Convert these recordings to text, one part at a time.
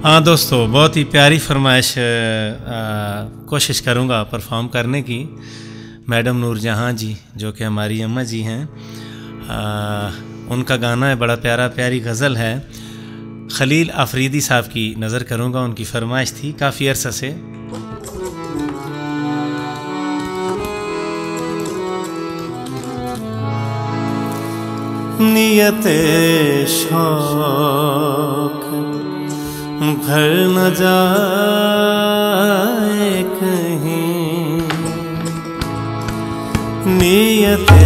हाँ दोस्तों, बहुत ही प्यारी फरमाइश कोशिश करूँगा परफॉर्म करने की। मैडम नूरजहाँ जी जो कि हमारी अम्मा जी हैं, उनका गाना है, बड़ा प्यारा प्यारी गज़ल है। खलील आफरीदी साहब की नज़र करूँगा, उनकी फरमाइश थी काफ़ी अरसा से। नियते शौक भर न जाए कहीं, नियते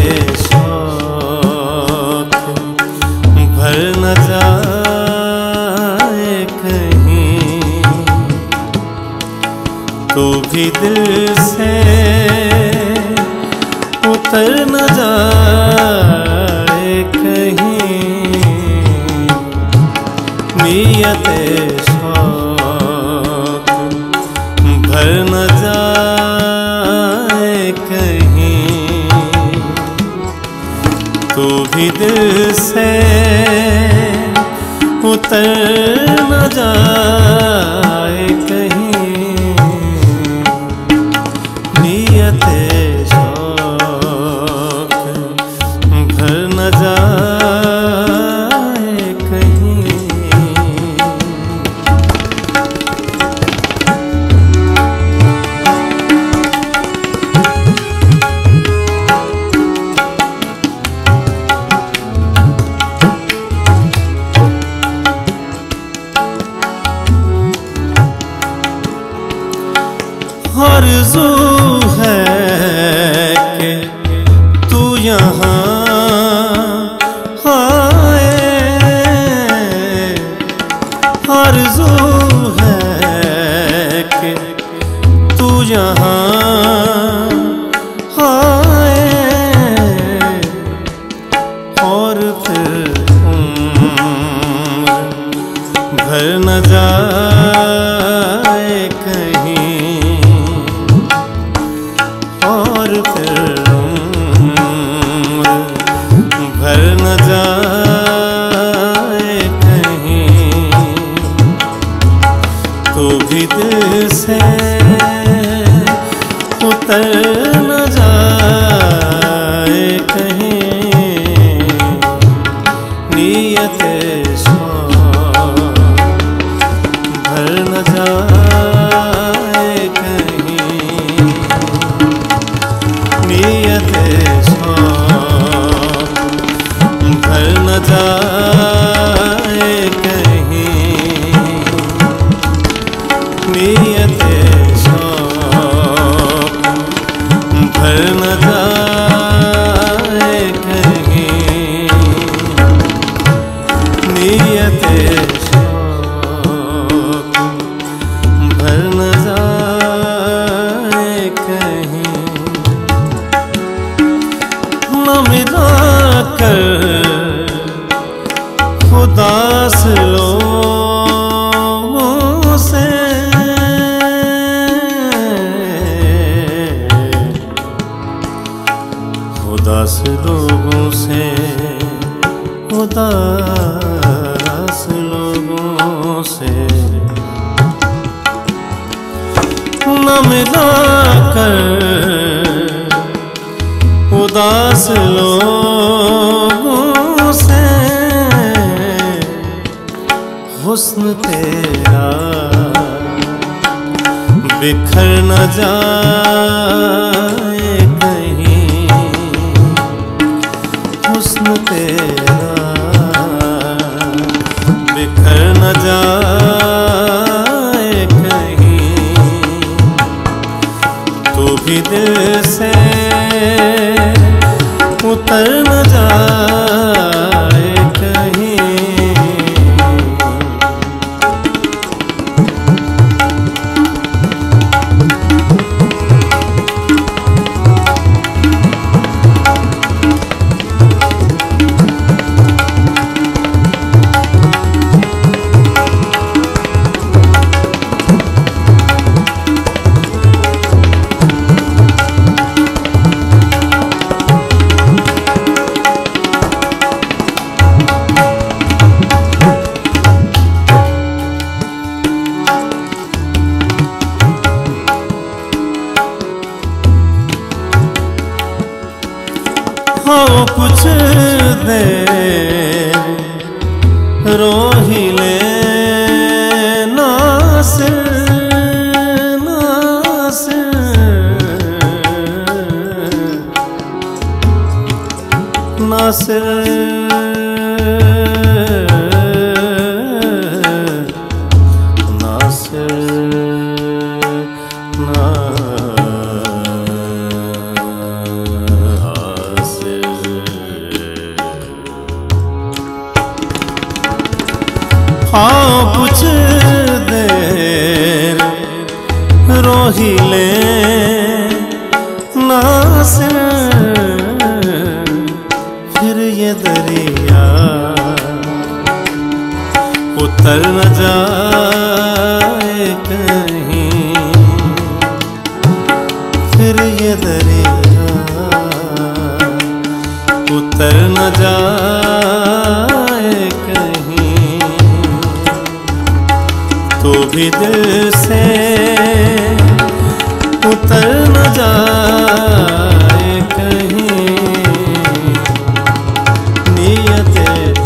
शौक भर न जाए कहीं, तो भी दिल से उतर न जाए कहीं, नियते शौक भर न जाए कहीं, तो भी दिल से उतर न जाए कहीं, नियते शौक भर न जाए कहीं। आरज़ू है कि तू यहाँ आए, आरज़ू है कि तू यहाँ आए, और फिर उम्र भर न जाए कहीं, और फिर उम्र भर न जाए कहीं, तो भी दिल से उतर न जाए कहीं, नियते शौक भर न जाए कहीं, नियते शौक भर न जाए कहीं, नियते शौक भर न जाए कहीं, नियते शौक भर न जाए कहीं। न मिला कर खुदास लोगों से, खुदास लोगों से, उदास लोगों से, न मिला कर उदास लोगों से, हुस्न तेरा बिखर न जाए कहीं, हुस्न तेरा बिखर न जाए कहीं, तो भी दिल से उतर न जाए कहीं। तो भी दिल से उतर न जाए कहीं, नियत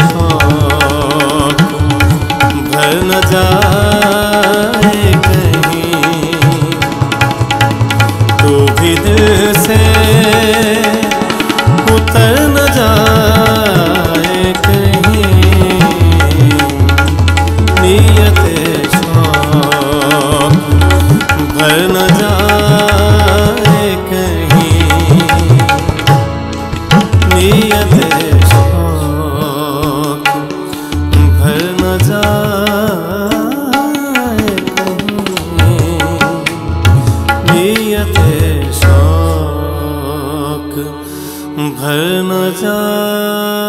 शौक भर न जाए कहीं, तो भी दिल से उतर न जाए कहीं, नियत शौक भर न जाए कहीं, नियत शौक भर न जाए कहीं, नियत शौक भर न जाए।